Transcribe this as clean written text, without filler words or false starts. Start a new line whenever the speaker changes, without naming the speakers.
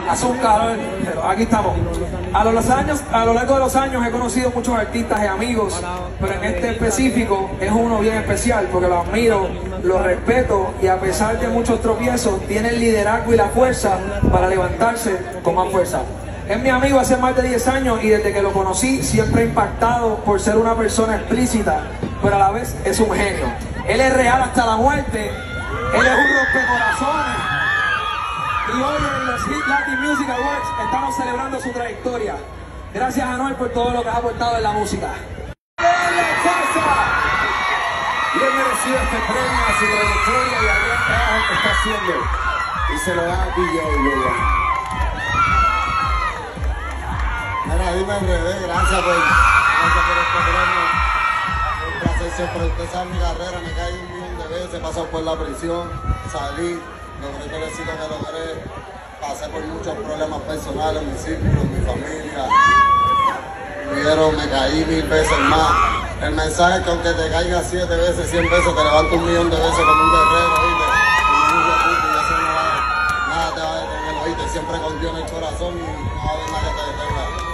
Hace un calor, pero aquí estamos. A lo largo de los años he conocido muchos artistas y amigos, pero en este específico es uno bien especial porque lo admiro, lo respeto y a pesar de muchos tropiezos tiene el liderazgo y la fuerza para levantarse con más fuerza. Es mi amigo hace más de 10 años y desde que lo conocí siempre impactado por ser una persona explícita, pero a la vez es un genio. Él es real hasta la muerte, él es un rompecorazones. Y hoy en los Hit Latin Music Awards estamos celebrando su trayectoria. Gracias a Anuel por todo lo que ha aportado en la música.
Bien merecido este premio a su trayectoria y al gran trabajo que está haciendo. Y se lo da a DJ William. Mira, dime en redes, gracias por este premio. Un placer siempre. Usted sabe mi carrera, me caí 1.000.000 de veces, he pasado por la prisión, salí. Logré que decir lo que logré, pasé por muchos problemas personales, mi círculo, mi familia, me caí 1000 veces más. El mensaje es que aunque te caigas 7 veces, 100 veces, te levantas 1.000.000 de veces como un guerrero, ¿oíste? Y eso nada te va a detener, ¿oíste? Siempre con Dios en el corazón y no va a haber nada que te detenga.